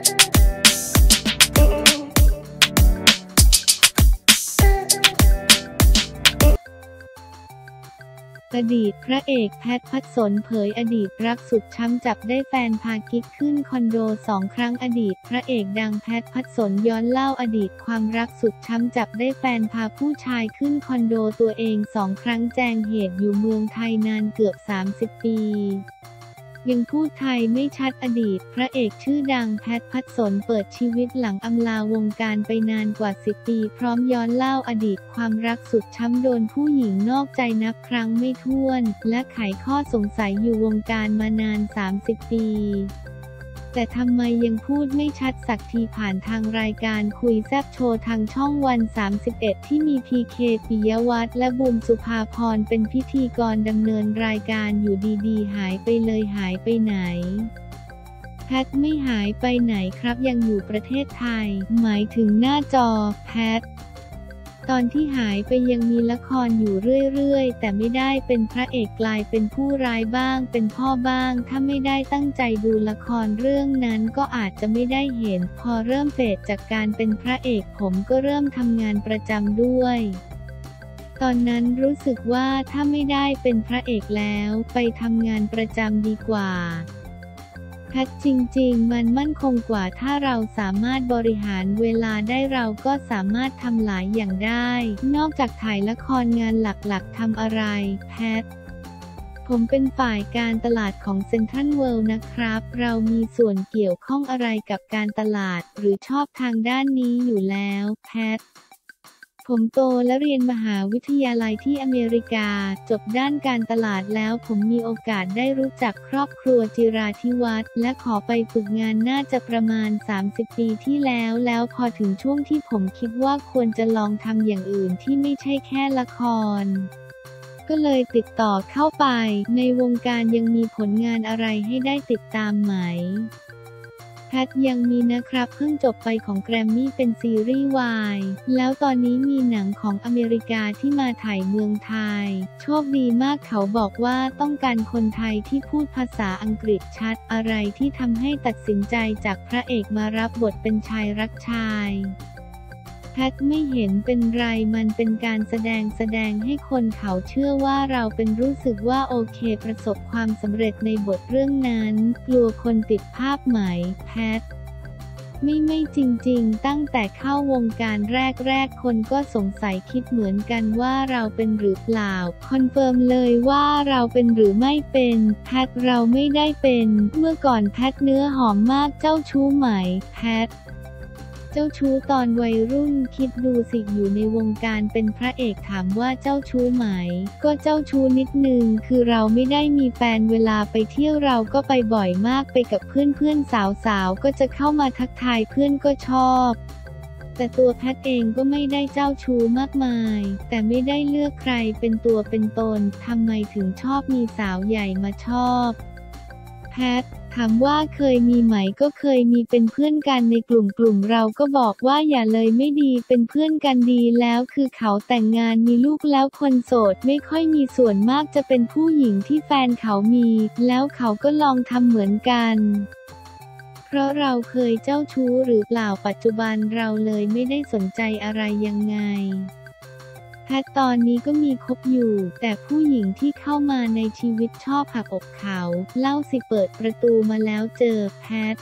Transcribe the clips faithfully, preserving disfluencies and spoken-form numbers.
อดีตพระเอกแพทย์ พัดสนเผยอดีตรักสุดช้ำจับได้แฟนพากิ๊กขึ้นคอนโดสองครั้งอดีตพระเอกดังแพทย์ พัดสนย้อนเล่าอดีตความรักสุดช้ำจับได้แฟนพาผู้ชายขึ้นคอนโดตัวเองสองครั้งแจงเหตุอยู่เมืองไทยนานเกือบสามสิบปียังพูดไทยไม่ชัดอดีตพระเอกชื่อดังแพทย์ พัดสนเปิดชีวิตหลังอำลาวงการไปนานกว่าสิบปีพร้อมย้อนเล่าอดีตความรักสุดช้ำโดนผู้หญิงนอกใจนับครั้งไม่ถ้วนและไขข้อสงสัยอยู่วงการมานานสามสิบปีแต่ทำไมยังพูดไม่ชัดสักทีผ่านทางรายการคุยแซ่บโชว์ทางช่องวันสามสิบเอ็ดที่มีพีเคปิยวัฒน์และบูมสุภาพรเป็นพิธีกรดำเนินรายการอยู่ดีๆหายไปเลยหายไปไหนแพทไม่หายไปไหนครับยังอยู่ประเทศไทยหมายถึงหน้าจอแพทตอนที่หายไปยังมีละครอยู่เรื่อยๆแต่ไม่ได้เป็นพระเอกกลายเป็นผู้ร้ายบ้างเป็นพ่อบ้างถ้าไม่ได้ตั้งใจดูละครเรื่องนั้นก็อาจจะไม่ได้เห็นพอเริ่มเฟดจากการเป็นพระเอกผมก็เริ่มทำงานประจำด้วยตอนนั้นรู้สึกว่าถ้าไม่ได้เป็นพระเอกแล้วไปทำงานประจำดีกว่าแพทจริงๆมันมั่นคงกว่าถ้าเราสามารถบริหารเวลาได้เราก็สามารถทำหลายอย่างได้นอกจากถ่ายละครงานหลักๆทำอะไรแพทผมเป็นฝ่ายการตลาดของเซ็นทรัลเวิลด์นะครับเรามีส่วนเกี่ยวข้องอะไรกับการตลาดหรือชอบทางด้านนี้อยู่แล้วแพทผมโตและเรียนมหาวิทยาลัยที่อเมริกาจบด้านการตลาดแล้วผมมีโอกาสได้รู้จักครอบครัวจิราธิวัฒน์และขอไปฝึกงานน่าจะประมาณสามสิบปีที่แล้วแล้วพอถึงช่วงที่ผมคิดว่าควรจะลองทำอย่างอื่นที่ไม่ใช่แค่ละครก็เลยติดต่อเข้าไปในวงการยังมีผลงานอะไรให้ได้ติดตามไหมแพทยังมีนะครับเพิ่งจบไปของแกรมมี่เป็นซีรีส์วายแล้วตอนนี้มีหนังของอเมริกาที่มาถ่ายเมืองไทยโชคดีมากเขาบอกว่าต้องการคนไทยที่พูดภาษาอังกฤษชัดอะไรที่ทำให้ตัดสินใจจากพระเอกมารับบทเป็นชายรักชายแพทไม่เห็นเป็นไรมันเป็นการแสดงแสดงให้คนเขาเชื่อว่าเราเป็นรู้สึกว่าโอเคประสบความสำเร็จในบทเรื่องนั้นกลัวคนติดภาพไหมแพทไม่ไม่จริงๆตั้งแต่เข้าวงการแรกๆคนก็สงสัยคิดเหมือนกันว่าเราเป็นหรือเปล่าคอนเฟิร์มเลยว่าเราเป็นหรือไม่เป็นแพทเราไม่ได้เป็นเมื่อก่อนแพทเนื้อหอมมากเจ้าชู้ไหมแพทเจ้าชู้ตอนวัยรุ่นคิดดูสิอยู่ในวงการเป็นพระเอกถามว่าเจ้าชู้ไหมก็เจ้าชู้นิดนึงคือเราไม่ได้มีแฟนเวลาไปเที่ยวเราก็ไปบ่อยมากไปกับเพื่อนๆสาวๆก็จะเข้ามาทักทายเพื่อนก็ชอบแต่ตัวแพทเองก็ไม่ได้เจ้าชู้มากมายแต่ไม่ได้เลือกใครเป็นตัวเป็นตนทำไมถึงชอบมีสาวใหญ่มาชอบแพทถามว่าเคยมีไหมก็เคยมีเป็นเพื่อนกันในกลุ่มกลุ่มเราก็บอกว่าอย่าเลยไม่ดีเป็นเพื่อนกันดีแล้วคือเขาแต่งงานมีลูกแล้วคนโสดไม่ค่อยมีส่วนมากจะเป็นผู้หญิงที่แฟนเขามีแล้วเขาก็ลองทำเหมือนกันเพราะเราเคยเจ้าชู้หรือเปล่าปัจจุบันเราเลยไม่ได้สนใจอะไรยังไงแพทตอนนี้ก็มีคบอยู่แต่ผู้หญิงที่เข้ามาในชีวิตชอบหักอกเขาเล่าสิเปิดประตูมาแล้วเจอแพท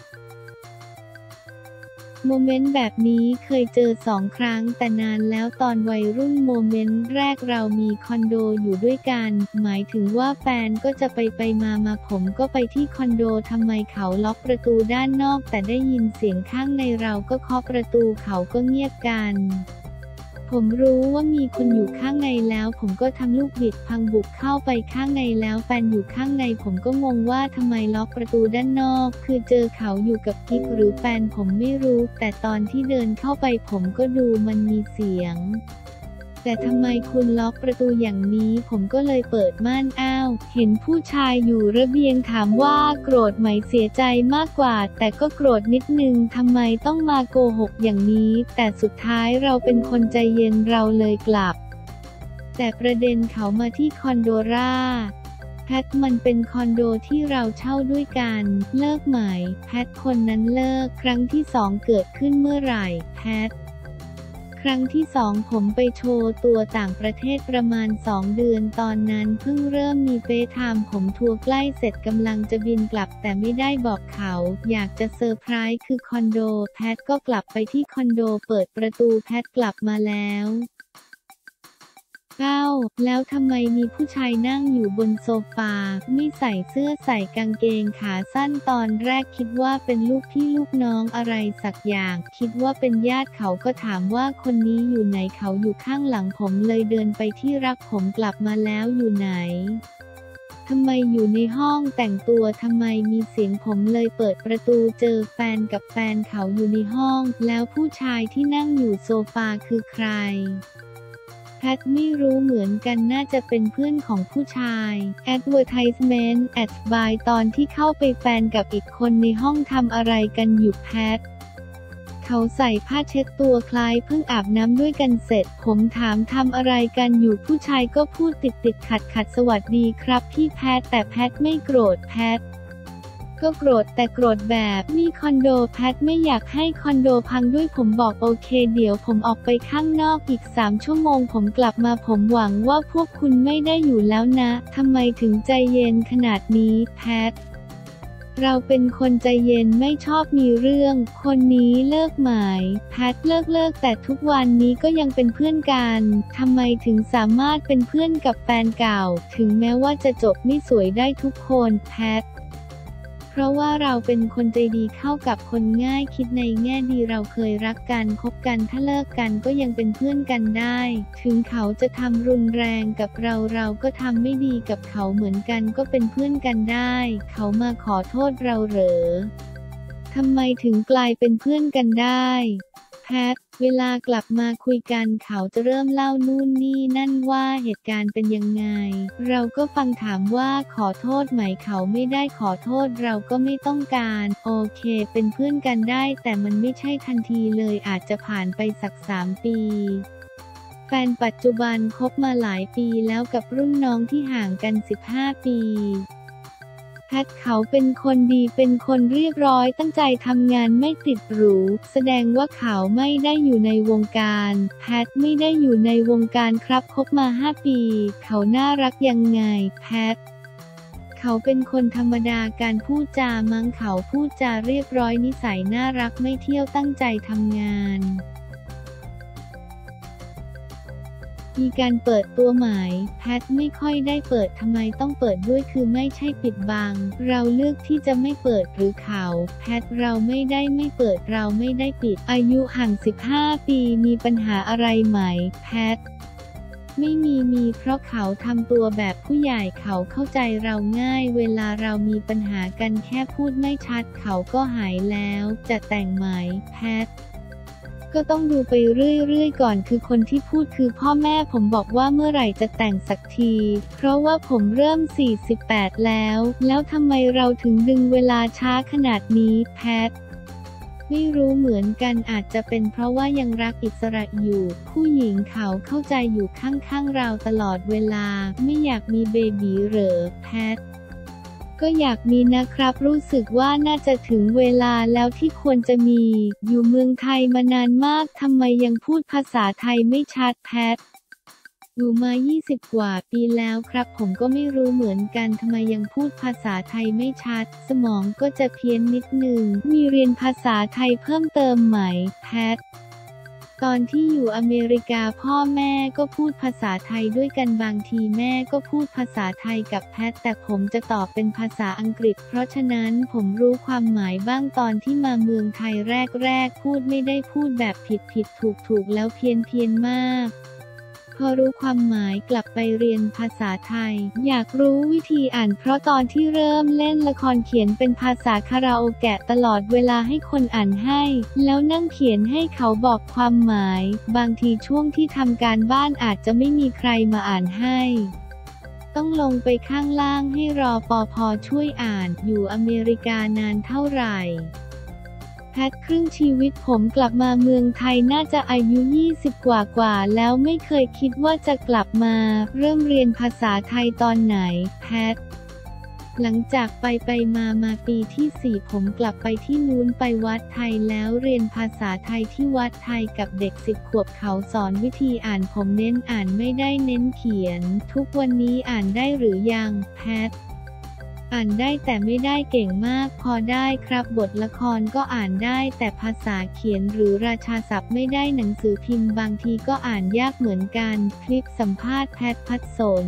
โมเมนต์แบบนี้เคยเจอสองครั้งแต่นานแล้วตอนวัยรุ่นโมเมนต์แรกเรามีคอนโดอยู่ด้วยกันหมายถึงว่าแฟนก็จะไปไปมามาผมก็ไปที่คอนโดทำไมเขาล็อกประตูด้านนอกแต่ได้ยินเสียงข้างในเราก็เคาะประตูเขาก็เงียบกันผมรู้ว่ามีคนอยู่ข้างในแล้วผมก็ทำลูกบิดพังบุกเข้าไปข้างในแล้วแฟนอยู่ข้างในผมก็งงว่าทำไมล็อกประตูด้านนอกคือเจอเขาอยู่กับกิ๊กหรือแฟนผมไม่รู้แต่ตอนที่เดินเข้าไปผมก็ดูมันมีเสียงแต่ทำไมคุณล็อกประตูอย่างนี้ผมก็เลยเปิดม่านอ้าวเห็นผู้ชายอยู่ระเบียงถามว่าโกรธไหมเสียใจมากกว่าแต่ก็โกรธนิดนึงทำไมต้องมาโกหกอย่างนี้แต่สุดท้ายเราเป็นคนใจเย็นเราเลยกลับแต่ประเด็นเขามาที่คอนโดราแพทมันเป็นคอนโดที่เราเช่าด้วยกันเลิกไหมแพทคนนั้นเลิกครั้งที่สองเกิดขึ้นเมื่อไหร่แพทครั้งที่สองผมไปโชว์ตัวต่างประเทศประมาณสองเดือนตอนนั้นเพิ่งเริ่มมีเฟซไทม์ผมทัวร์ใกล้เสร็จกำลังจะบินกลับแต่ไม่ได้บอกเขาอยากจะเซอร์ไพรส์คือคอนโดแพทก็กลับไปที่คอนโดเปิดประตูแพทกลับมาแล้วเก้าแล้วทำไมมีผู้ชายนั่งอยู่บนโซฟาไม่ใส่เสื้อใส่กางเกงขาสั้นตอนแรกคิดว่าเป็นลูกพี่ลูกน้องอะไรสักอย่างคิดว่าเป็นญาติเขาก็ถามว่าคนนี้อยู่ไหนเขาอยู่ข้างหลังผมเลยเดินไปที่รักผมกลับมาแล้วอยู่ไหนทำไมอยู่ในห้องแต่งตัวทำไมมีเสียงผมเลยเปิดประตูเจอแฟนกับแฟนเขาอยู่ในห้องแล้วผู้ชายที่นั่งอยู่โซฟาคือใครแพทไม่รู้เหมือนกันน่าจะเป็นเพื่อนของผู้ชาย Advertisement Ad by ตอนที่เข้าไปแฟนกับอีกคนในห้องทำอะไรกันอยู่แพทเขาใส่ผ้าเช็ดตัวคล้ายเพิ่งอาบน้ำด้วยกันเสร็จผมถามทำอะไรกันอยู่ผู้ชายก็พูดติดติดขัดขัดสวัสดีครับพี่แพทแต่แพทไม่โกรธแพทก็โกรธแต่โกรธแบบนี่คอนโดแพทไม่อยากให้คอนโดพังด้วยผมบอกโอเคเดี๋ยวผมออกไปข้างนอกอีกสามชั่วโมงผมกลับมาผมหวังว่าพวกคุณไม่ได้อยู่แล้วนะทำไมถึงใจเย็นขนาดนี้แพทเราเป็นคนใจเย็นไม่ชอบมีเรื่องคนนี้เลิกหมายแพทเลิกเลิกแต่ทุกวันนี้ก็ยังเป็นเพื่อนกันทำไมถึงสามารถเป็นเพื่อนกับแฟนเก่าถึงแม้ว่าจะจบไม่สวยได้ทุกคนแพทเพราะว่าเราเป็นคนใจดีเข้ากับคนง่ายคิดในแง่ดีเราเคยรักกันคบกันถ้าเลิกกันก็ยังเป็นเพื่อนกันได้ถึงเขาจะทำรุนแรงกับเราเราก็ทำไม่ดีกับเขาเหมือนกันก็เป็นเพื่อนกันได้เขามาขอโทษเราเหรอทำไมถึงกลายเป็นเพื่อนกันได้แพทเวลากลับมาคุยกันเขาจะเริ่มเล่านู่นนี่นั่นว่าเหตุการณ์เป็นยังไงเราก็ฟังถามว่าขอโทษไหมเขาไม่ได้ขอโทษเราก็ไม่ต้องการโอเคเป็นเพื่อนกันได้แต่มันไม่ใช่ทันทีเลยอาจจะผ่านไปสักสามปีแฟนปัจจุบันคบมาหลายปีแล้วกับรุ่นน้องที่ห่างกันสิบห้าปีแพทเขาเป็นคนดีเป็นคนเรียบร้อยตั้งใจทำงานไม่ติดหรูแสดงว่าเขาไม่ได้อยู่ในวงการแพทไม่ได้อยู่ในวงการครับคบมาห้าปีเขาน่ารักยังไงแพทเขาเป็นคนธรรมดาการพูดจามั้งเขาพูดจาเรียบร้อยนิสัยน่ารักไม่เที่ยวตั้งใจทำงานมีการเปิดตัวหมายแพทไม่ค่อยได้เปิดทำไมต้องเปิดด้วยคือไม่ใช่ปิดบังเราเลือกที่จะไม่เปิดหรือเขาแพทเราไม่ได้ไม่เปิดเราไม่ได้ปิดอายุห่างสิบห้าปีมีปัญหาอะไรไหมแพทไม่มีมีเพราะเขาทำตัวแบบผู้ใหญ่เขาเข้าใจเราง่ายเวลาเรามีปัญหากันแค่พูดไม่ชัดเขาก็หายแล้วจะแต่งไหมแพทก็ต้องดูไปเรื่อยๆก่อนคือคนที่พูดคือพ่อแม่ผมบอกว่าเมื่อไหร่จะแต่งสักทีเพราะว่าผมเริ่มสี่สิบแปดแล้วแล้วทำไมเราถึงดึงเวลาช้าขนาดนี้แพทไม่รู้เหมือนกันอาจจะเป็นเพราะว่ายังรักอิสระอยู่ผู้หญิงเขาเข้าใจอยู่ข้างๆเราตลอดเวลาไม่อยากมีเบบีเหรอแพทก็อยากมีนะครับรู้สึกว่าน่าจะถึงเวลาแล้วที่ควรจะมีอยู่เมืองไทยมานานมากทำไมยังพูดภาษาไทยไม่ชัดแพทอยู่มายี่สิบกว่าปีแล้วครับผมก็ไม่รู้เหมือนกันทำไมยังพูดภาษาไทยไม่ชัดสมองก็จะเพี้ยนนิดนึงมีเรียนภาษาไทยเพิ่มเติมไหมแพทตอนที่อยู่อเมริกาพ่อแม่ก็พูดภาษาไทยด้วยกันบางทีแม่ก็พูดภาษาไทยกับแพทแต่ผมจะตอบเป็นภาษาอังกฤษเพราะฉะนั้นผมรู้ความหมายบ้างตอนที่มาเมืองไทยแรกๆพูดไม่ได้พูดแบบผิดผิดถูกถูกแล้วเพี้ยนเพี้ยนมากพอรู้ความหมายกลับไปเรียนภาษาไทยอยากรู้วิธีอ่านเพราะตอนที่เริ่มเล่นละครเขียนเป็นภาษาคาราโอเกะตลอดเวลาให้คนอ่านให้แล้วนั่งเขียนให้เขาบอกความหมายบางทีช่วงที่ทำการบ้านอาจจะไม่มีใครมาอ่านให้ต้องลงไปข้างล่างให้รอปภ.ช่วยอ่านอยู่อเมริกานานเท่าไหร่แพทครึ่งชีวิตผมกลับมาเมืองไทยน่าจะอายุยี่สิบกว่ากว่าแล้วไม่เคยคิดว่าจะกลับมาเริ่มเรียนภาษาไทยตอนไหนแพทหลังจากไปไปมามาปีที่สี่ผมกลับไปที่นู้นไปวัดไทยแล้วเรียนภาษาไทยที่วัดไทยกับเด็กสิบขวบเขาสอนวิธีอ่านผมเน้นอ่านไม่ได้เน้นเขียนทุกวันนี้อ่านได้หรือยังแพทอ่านได้แต่ไม่ได้เก่งมากพอได้ครับบทละครก็อ่านได้แต่ภาษาเขียนหรือราชาศัพท์ไม่ได้หนังสือพิมพ์บางทีก็อ่านยากเหมือนกันคลิปสัมภาษณ์แพทพัดสน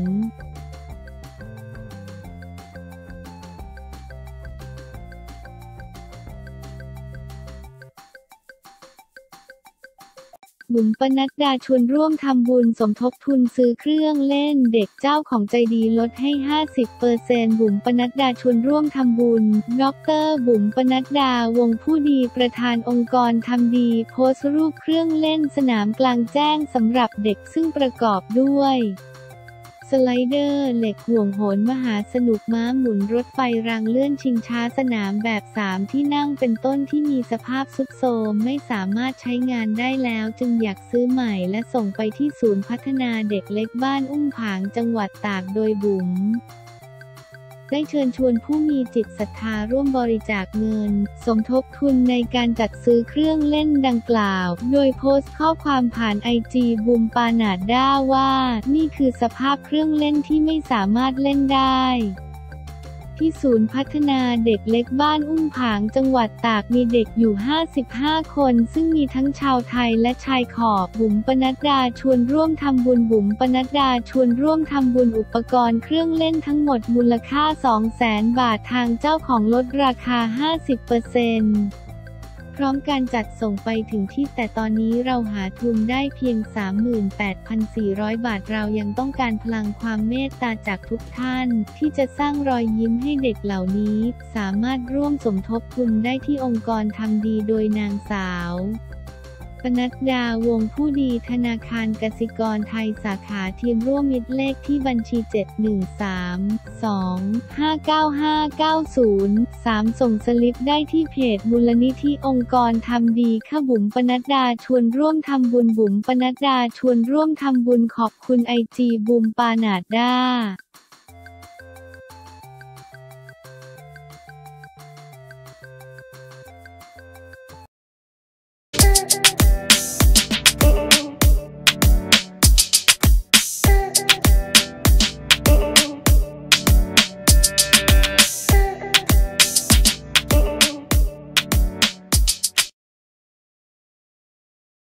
บุ๋มปนัดดาชวนร่วมทำบุญสมทบทุนซื้อเครื่องเล่นเด็กเจ้าของใจดีลดให้ ห้าสิบเปอร์เซ็นต์ บุ๋มปนัดดาชวนร่วมทำบุญดร.บุ๋มปนัดดาวงผู้ดีประธานองค์กรทำดีโพสต์รูปเครื่องเล่นสนามกลางแจ้งสำหรับเด็กซึ่งประกอบด้วยสไลเดอร์เหล็กห่วงโหนมหาสนุกม้าหมุนรถไฟรางเลื่อนชิงช้าสนามแบบสามที่นั่งเป็นต้นที่มีสภาพทรุดโทรมไม่สามารถใช้งานได้แล้วจึงอยากซื้อใหม่และส่งไปที่ศูนย์พัฒนาเด็กเล็กบ้านอุ้มผางจังหวัดตากโดยบุ๋มได้เชิญชวนผู้มีจิตศรัทธาร่วมบริจาคเงินสมทบทุนในการจัดซื้อเครื่องเล่นดังกล่าวโดยโพสต์ข้อความผ่านไอจีบุ๋มปานาดด้าว่านี่คือสภาพเครื่องเล่นที่ไม่สามารถเล่นได้ที่ศูนย์พัฒนาเด็กเล็กบ้านอุ้มผางจังหวัดตากมีเด็กอยู่ห้าสิบห้าคนซึ่งมีทั้งชาวไทยและชายขอบบุ๋มปนัดดาชวนร่วมทำบุญบุ๋มปนัดดาชวนร่วมทำบุญอุปกรณ์เครื่องเล่นทั้งหมดมูลค่า สองแสน บาททางเจ้าของลดราคา ห้าสิบเปอร์เซ็นต์พร้อมการจัดส่งไปถึงที่แต่ตอนนี้เราหาทุนได้เพียง สามหมื่นแปดพันสี่ร้อย บาทเรายังต้องการพลังความเมตตาจากทุกท่านที่จะสร้างรอยยิ้มให้เด็กเหล่านี้สามารถร่วมสมทบทุนได้ที่องค์กรทำดีโดยนางสาวปนัดดาวงผู้ดีธนาคารกสิกรไทยสาขาทีมร่วมมิตรเลขที่บัญชี เจ็ด หนึ่ง สาม สอง ห้า เก้า ห้า เก้า ศูนย์ สาม ส่งสลิปได้ที่เพจมูลนิธิองค์กรทำดีค่ะบุ๋มปนัดดาชวนร่วมทำบุญบุ๋มปนัดดาชวนร่วมทำบุญขอบคุณไอจีบุ๋มปานาดด้า